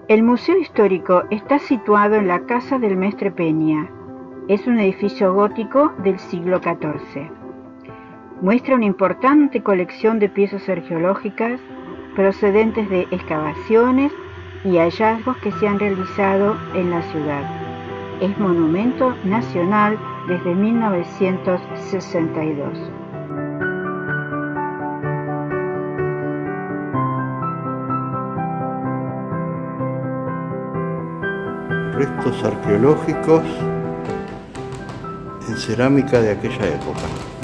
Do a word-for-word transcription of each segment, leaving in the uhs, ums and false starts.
El Museo Histórico está situado en la Casa del Mestre Peña. Es un edificio gótico del siglo catorce. Muestra una importante colección de piezas arqueológicas procedentes de excavaciones y hallazgos que se han realizado en la ciudad. Es monumento nacional desde mil novecientos sesenta y dos. Restos arqueológicos en cerámica de aquella época.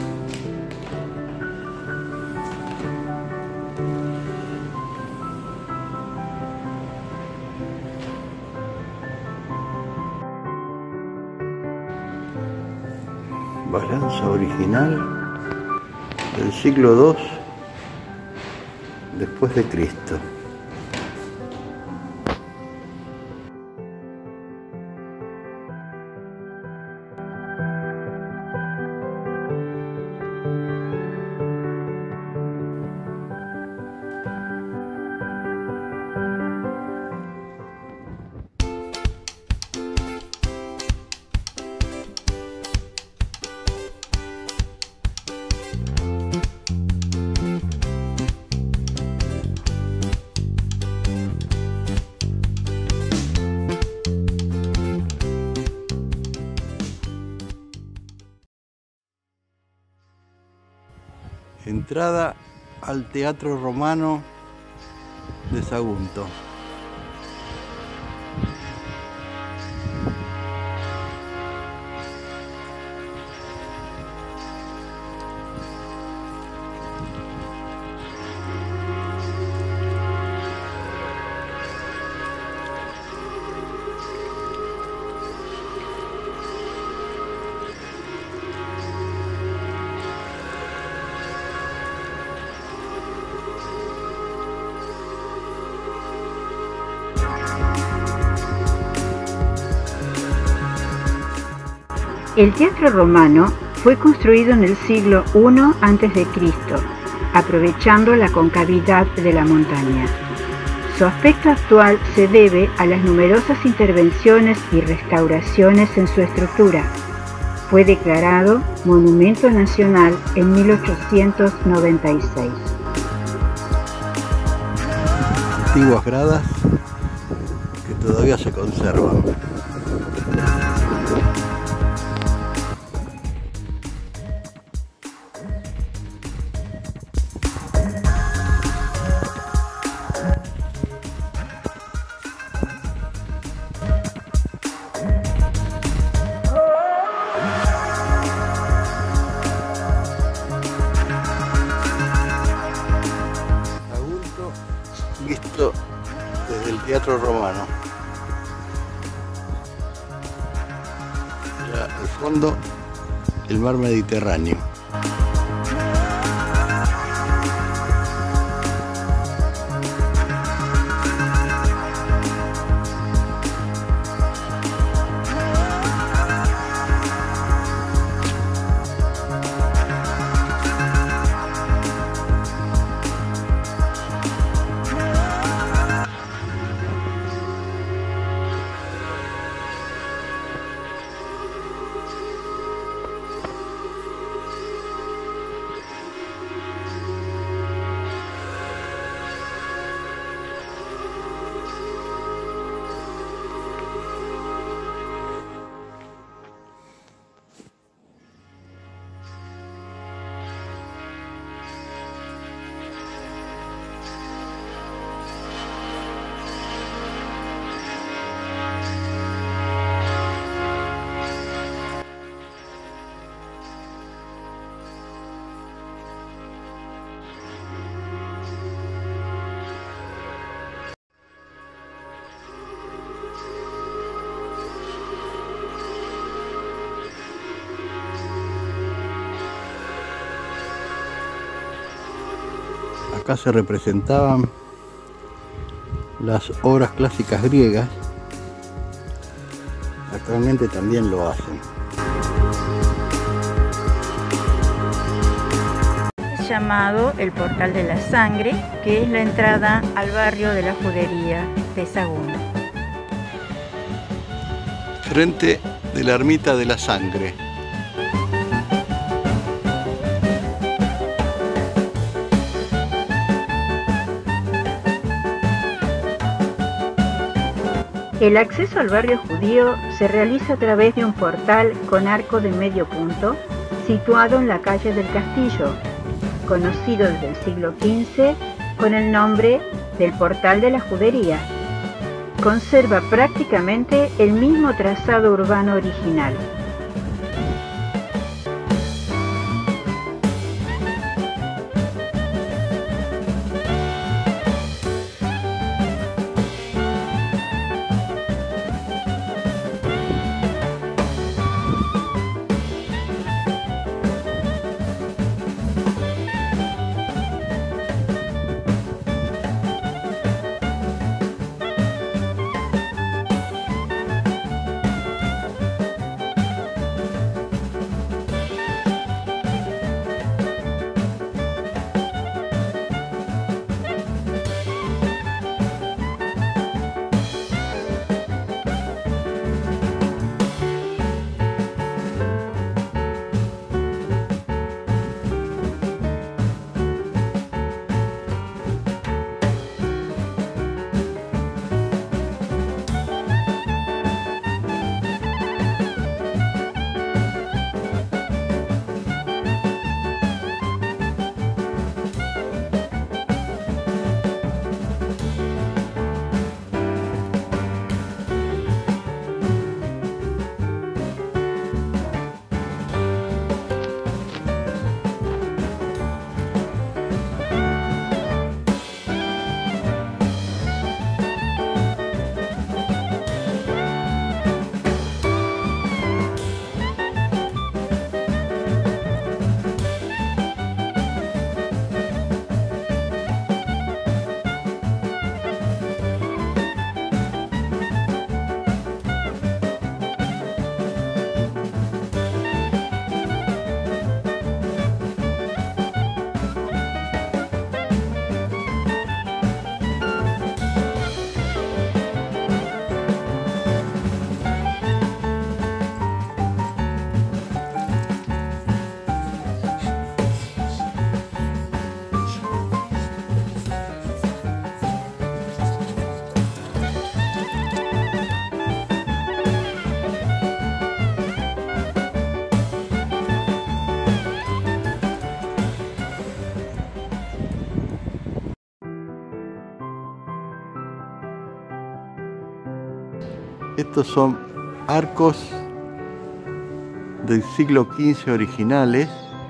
Balanza original del siglo dos después de Cristo. Entrada al Teatro Romano de Sagunto. El Teatro Romano fue construido en el siglo primero antes de Cristo, aprovechando la concavidad de la montaña. Su aspecto actual se debe a las numerosas intervenciones y restauraciones en su estructura. Fue declarado Monumento Nacional en mil ochocientos noventa y seis. Antiguas gradas que todavía se conservan. Visto desde el Teatro Romano. Ya al fondo, el mar Mediterráneo. Acá se representaban las obras clásicas griegas. Actualmente también lo hacen. Llamado el Portal de la Sangre, que es la entrada al barrio de la Judería de Sagunto. frente de la ermita de la Sangre. El acceso al barrio judío se realiza a través de un portal con arco de medio punto situado en la calle del Castillo, conocido desde el siglo quince con el nombre del Portal de la Judería. Conserva prácticamente el mismo trazado urbano original. Estos son arcos del siglo quince originales.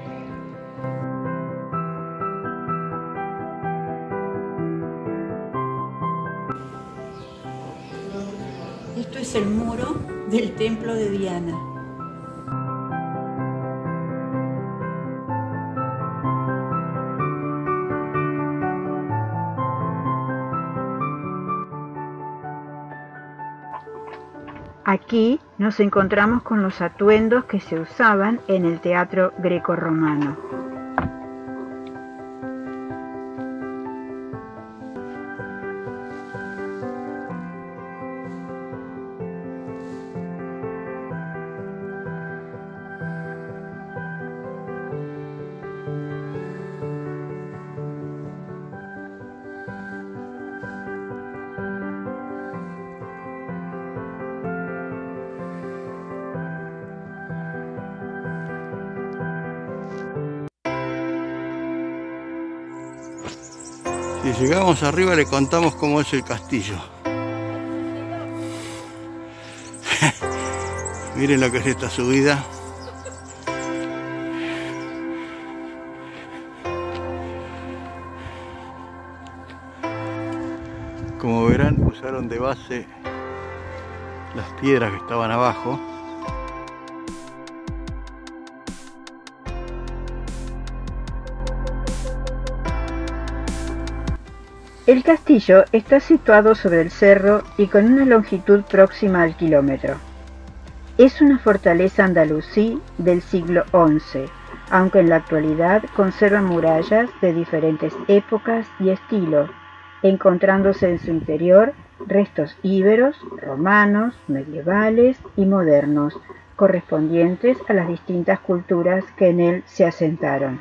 Esto es el muro del templo de Diana. Aquí nos encontramos con los atuendos que se usaban en el teatro grecorromano. Si llegamos arriba le contamos cómo es el castillo. Miren lo que es esta subida. Como verán, usaron de base las piedras que estaban abajo. El castillo está situado sobre el cerro y con una longitud próxima al kilómetro. Es una fortaleza andalusí del siglo once, aunque en la actualidad conserva murallas de diferentes épocas y estilos, encontrándose en su interior restos íberos, romanos, medievales y modernos, correspondientes a las distintas culturas que en él se asentaron.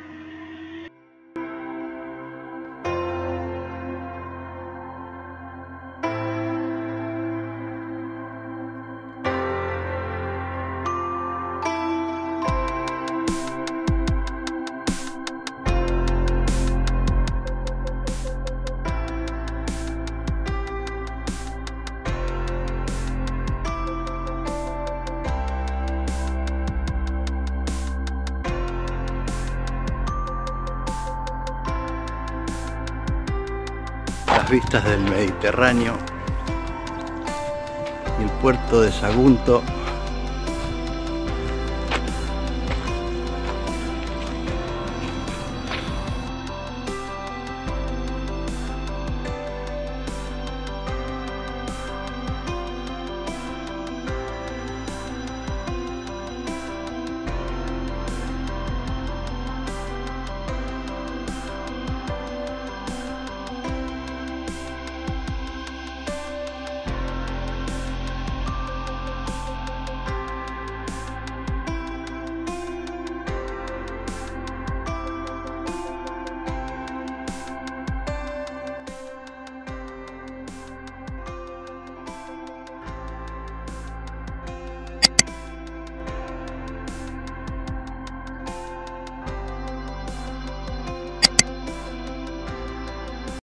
Las vistas del Mediterráneo y el puerto de Sagunto